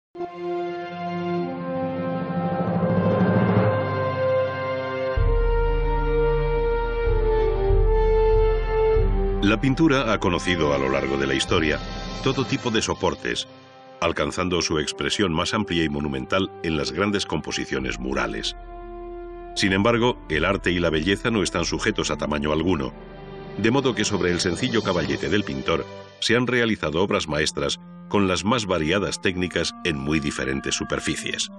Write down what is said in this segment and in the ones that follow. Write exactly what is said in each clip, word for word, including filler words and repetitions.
La pintura ha conocido a lo largo de la historia todo tipo de soportes, alcanzando su expresión más amplia y monumental en las grandes composiciones murales. Sin embargo, el arte y la belleza no están sujetos a tamaño alguno, de modo que sobre el sencillo caballete del pintor se han realizado obras maestras con las más variadas técnicas en muy diferentes superficies.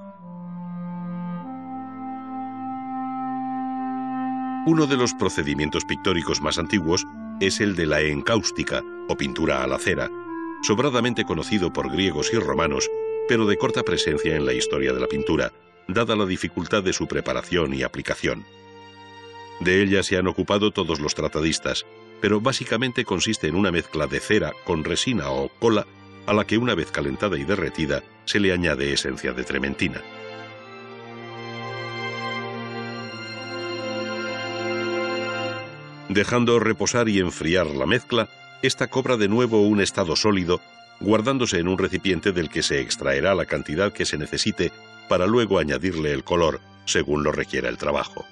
Uno de los procedimientos pictóricos más antiguos es el de la encáustica, o pintura a la cera, sobradamente conocido por griegos y romanos, pero de corta presencia en la historia de la pintura, dada la dificultad de su preparación y aplicación. De ella se han ocupado todos los tratadistas, pero básicamente consiste en una mezcla de cera con resina o cola, a la que una vez calentada y derretida se le añade esencia de trementina. Dejando reposar y enfriar la mezcla, esta cobra de nuevo un estado sólido, guardándose en un recipiente del que se extraerá la cantidad que se necesite para luego añadirle el color, según lo requiera el trabajo.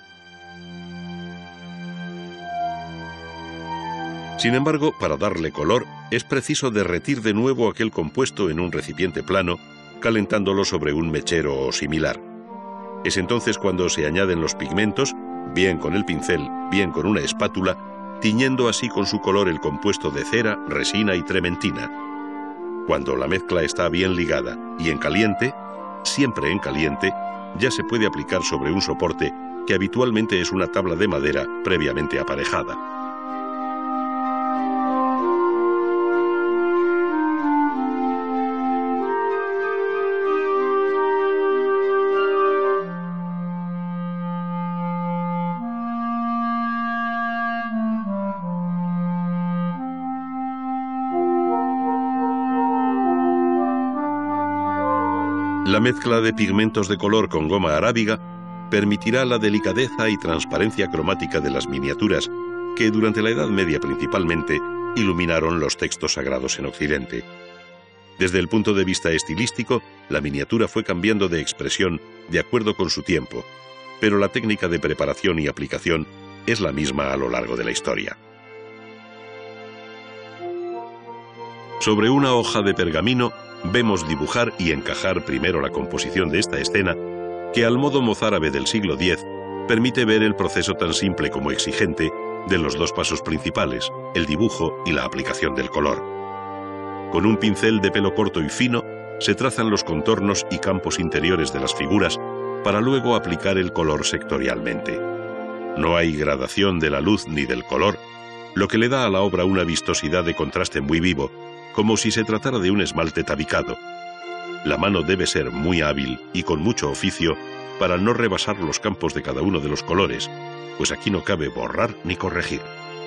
Sin embargo, para darle color, es preciso derretir de nuevo aquel compuesto en un recipiente plano, calentándolo sobre un mechero o similar. Es entonces cuando se añaden los pigmentos, bien con el pincel, bien con una espátula, tiñendo así con su color el compuesto de cera, resina y trementina. Cuando la mezcla está bien ligada y en caliente, siempre en caliente, ya se puede aplicar sobre un soporte que habitualmente es una tabla de madera previamente aparejada. La mezcla de pigmentos de color con goma arábiga permitirá la delicadeza y transparencia cromática de las miniaturas que durante la Edad Media principalmente iluminaron los textos sagrados en Occidente. Desde el punto de vista estilístico, la miniatura fue cambiando de expresión de acuerdo con su tiempo, pero la técnica de preparación y aplicación es la misma a lo largo de la historia. Sobre una hoja de pergamino vemos dibujar y encajar primero la composición de esta escena, que al modo mozárabe del siglo diez permite ver el proceso tan simple como exigente de los dos pasos principales, el dibujo y la aplicación del color. Con un pincel de pelo corto y fino se trazan los contornos y campos interiores de las figuras para luego aplicar el color sectorialmente. No hay gradación de la luz ni del color, lo que le da a la obra una vistosidad de contraste muy vivo, como si se tratara de un esmalte tabicado. La mano debe ser muy hábil y con mucho oficio para no rebasar los campos de cada uno de los colores, pues aquí no cabe borrar ni corregir.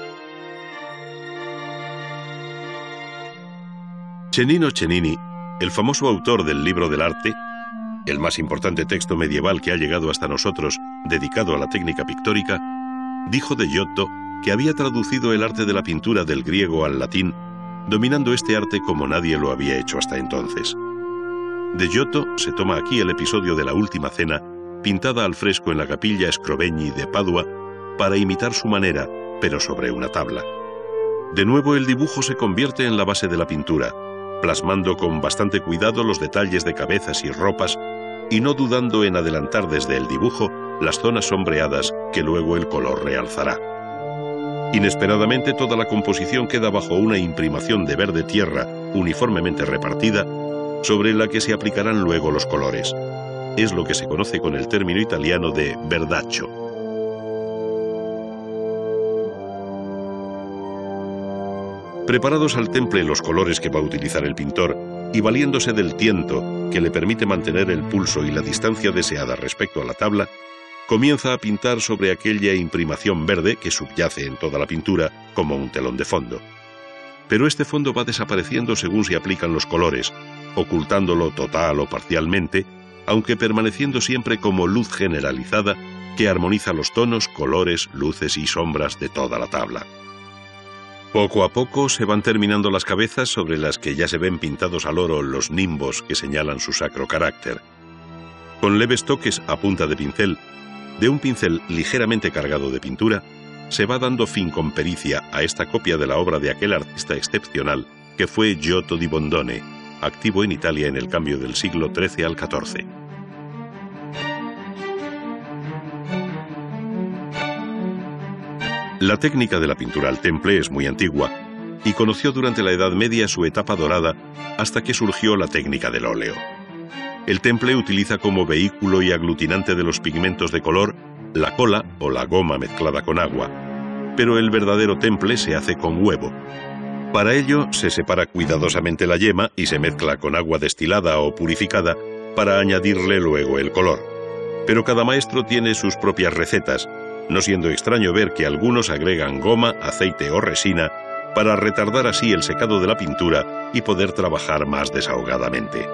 Cennino Cennini, el famoso autor del Libro del Arte, el más importante texto medieval que ha llegado hasta nosotros dedicado a la técnica pictórica, dijo de Giotto que había traducido el arte de la pintura del griego al latín, dominando este arte como nadie lo había hecho hasta entonces. De Giotto se toma aquí el episodio de la Última Cena, pintada al fresco en la capilla Scrovegni de Padua, para imitar su manera, pero sobre una tabla. De nuevo el dibujo se convierte en la base de la pintura, plasmando con bastante cuidado los detalles de cabezas y ropas, y no dudando en adelantar desde el dibujo las zonas sombreadas que luego el color realzará. Inesperadamente toda la composición queda bajo una imprimación de verde tierra uniformemente repartida, sobre la que se aplicarán luego los colores. Es lo que se conoce con el término italiano de verdaccio. Preparados al temple los colores que va a utilizar el pintor y valiéndose del tiento que le permite mantener el pulso y la distancia deseada respecto a la tabla, comienza a pintar sobre aquella imprimación verde que subyace en toda la pintura como un telón de fondo. Pero este fondo va desapareciendo según se aplican los colores, ocultándolo total o parcialmente, aunque permaneciendo siempre como luz generalizada que armoniza los tonos, colores, luces y sombras de toda la tabla. Poco a poco se van terminando las cabezas sobre las que ya se ven pintados al oro los nimbos que señalan su sacro carácter. Con leves toques a punta de pincel, de un pincel ligeramente cargado de pintura, se va dando fin con pericia a esta copia de la obra de aquel artista excepcional que fue Giotto di Bondone, activo en Italia en el cambio del siglo trece al catorce. La técnica de la pintura al temple es muy antigua y conoció durante la Edad Media su etapa dorada hasta que surgió la técnica del óleo. El temple utiliza como vehículo y aglutinante de los pigmentos de color la cola o la goma mezclada con agua, pero el verdadero temple se hace con huevo. Para ello se separa cuidadosamente la yema y se mezcla con agua destilada o purificada para añadirle luego el color. Pero cada maestro tiene sus propias recetas, no siendo extraño ver que algunos agregan goma, aceite o resina para retardar así el secado de la pintura y poder trabajar más desahogadamente.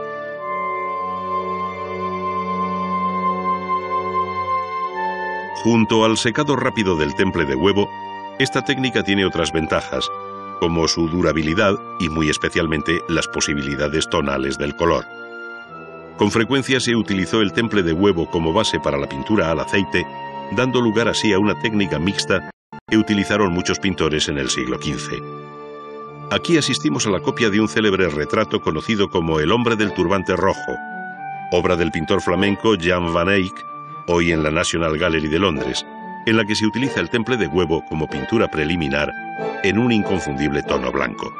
Junto al secado rápido del temple de huevo, esta técnica tiene otras ventajas, como su durabilidad y muy especialmente las posibilidades tonales del color. Con frecuencia se utilizó el temple de huevo como base para la pintura al aceite, dando lugar así a una técnica mixta que utilizaron muchos pintores en el siglo quince. Aquí asistimos a la copia de un célebre retrato conocido como El hombre del turbante rojo, obra del pintor flamenco Jan van Eyck, hoy en la National Gallery de Londres, en la que se utiliza el temple de huevo como pintura preliminar en un inconfundible tono blanco.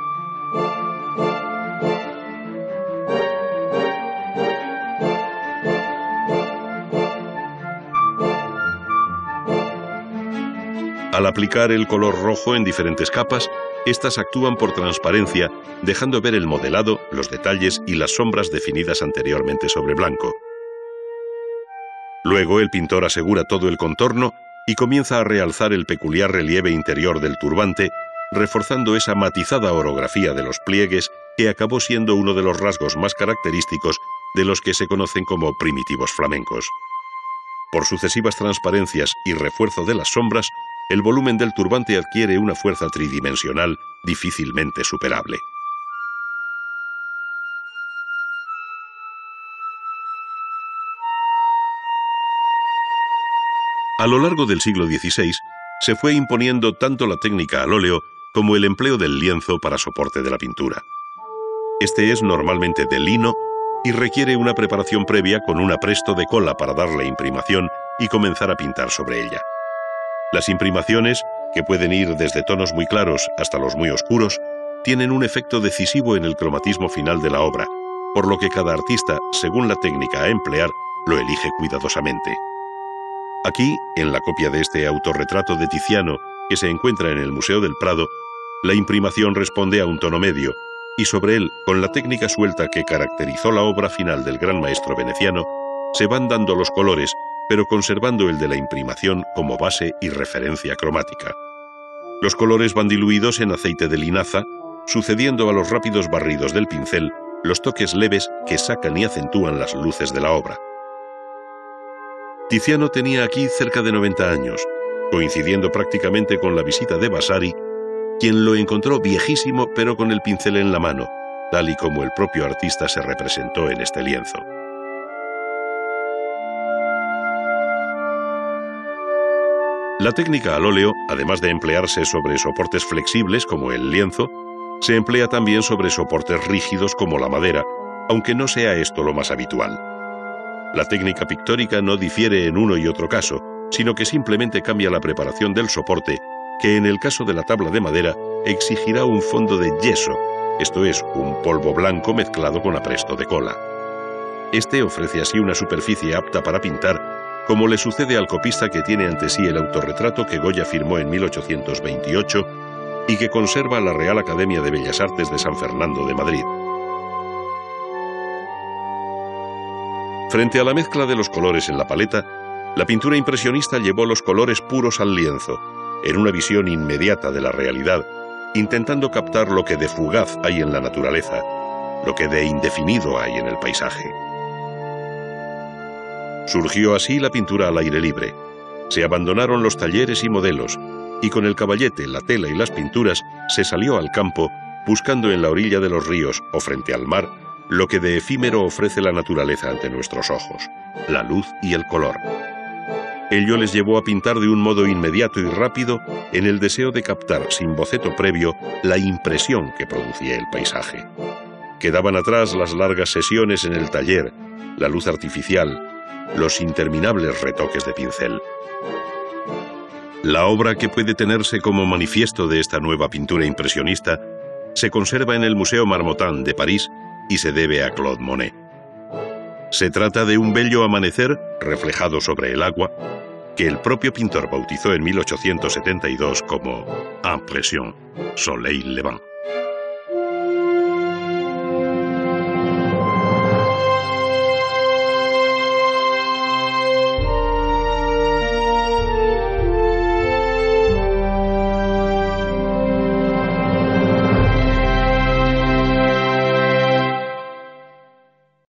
Al aplicar el color rojo en diferentes capas, estas actúan por transparencia, dejando ver el modelado, los detalles y las sombras definidas anteriormente sobre blanco. Luego el pintor asegura todo el contorno y comienza a realzar el peculiar relieve interior del turbante, reforzando esa matizada orografía de los pliegues que acabó siendo uno de los rasgos más característicos de los que se conocen como primitivos flamencos. Por sucesivas transparencias y refuerzo de las sombras, el volumen del turbante adquiere una fuerza tridimensional difícilmente superable. A lo largo del siglo dieciséis, se fue imponiendo tanto la técnica al óleo como el empleo del lienzo para soporte de la pintura. Este es normalmente de lino y requiere una preparación previa con un apresto de cola para darle imprimación y comenzar a pintar sobre ella. Las imprimaciones, que pueden ir desde tonos muy claros hasta los muy oscuros, tienen un efecto decisivo en el cromatismo final de la obra, por lo que cada artista, según la técnica a emplear, lo elige cuidadosamente. Aquí, en la copia de este autorretrato de Tiziano, que se encuentra en el Museo del Prado, la imprimación responde a un tono medio, y sobre él, con la técnica suelta que caracterizó la obra final del gran maestro veneciano, se van dando los colores, pero conservando el de la imprimación como base y referencia cromática. Los colores van diluidos en aceite de linaza, sucediendo a los rápidos barridos del pincel los toques leves que sacan y acentúan las luces de la obra. Tiziano tenía aquí cerca de noventa años, coincidiendo prácticamente con la visita de Vasari, quien lo encontró viejísimo pero con el pincel en la mano, tal y como el propio artista se representó en este lienzo. La técnica al óleo, además de emplearse sobre soportes flexibles como el lienzo, se emplea también sobre soportes rígidos como la madera, aunque no sea esto lo más habitual. La técnica pictórica no difiere en uno y otro caso, sino que simplemente cambia la preparación del soporte, que en el caso de la tabla de madera exigirá un fondo de yeso, esto es, un polvo blanco mezclado con apresto de cola. Este ofrece así una superficie apta para pintar, como le sucede al copista que tiene ante sí el autorretrato que Goya firmó en mil ochocientos veintiocho y que conserva la Real Academia de Bellas Artes de San Fernando de Madrid. Frente a la mezcla de los colores en la paleta, la pintura impresionista llevó los colores puros al lienzo, en una visión inmediata de la realidad, intentando captar lo que de fugaz hay en la naturaleza, lo que de indefinido hay en el paisaje. Surgió así la pintura al aire libre. Se abandonaron los talleres y modelos, y con el caballete, la tela y las pinturas se salió al campo buscando en la orilla de los ríos o frente al mar lo que de efímero ofrece la naturaleza ante nuestros ojos, la luz y el color. Ello les llevó a pintar de un modo inmediato y rápido en el deseo de captar, sin boceto previo, la impresión que producía el paisaje. Quedaban atrás las largas sesiones en el taller, la luz artificial, los interminables retoques de pincel. La obra que puede tenerse como manifiesto de esta nueva pintura impresionista se conserva en el Museo Marmottan de París y se debe a Claude Monet. Se trata de un bello amanecer reflejado sobre el agua que el propio pintor bautizó en mil ochocientos setenta y dos como Impression, Soleil Levant.